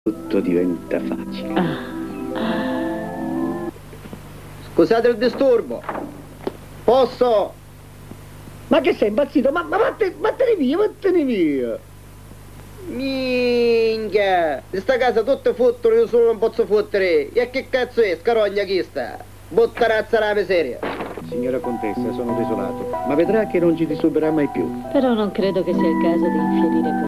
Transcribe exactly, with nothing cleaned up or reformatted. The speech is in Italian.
Tutto diventa facile. Scusate il disturbo. Posso? Ma che sei impazzito? Ma, ma vattene, vattene via, vattene via. Minchia! In sta casa tutte fottono, io solo non posso fottere. E che cazzo è, scarogna chi sta? Bottarazza la miseria. Signora Contessa, sono desolato, ma vedrà che non ci disturberà mai più. Però non credo che sia il caso di infierire così.